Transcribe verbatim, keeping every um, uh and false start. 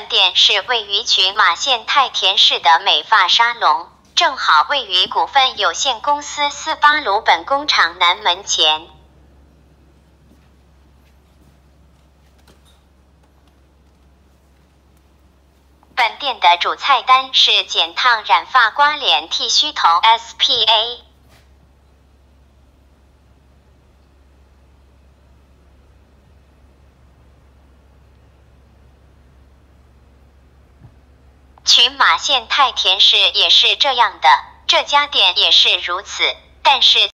本店是位于群马县太田市的美发沙龙，正好位于股份有限公司斯巴鲁本工厂南门前。本店的主菜单是剪烫染发刮脸剃须头 S P A。群马县太田市也是这样的，这家店也是如此，但是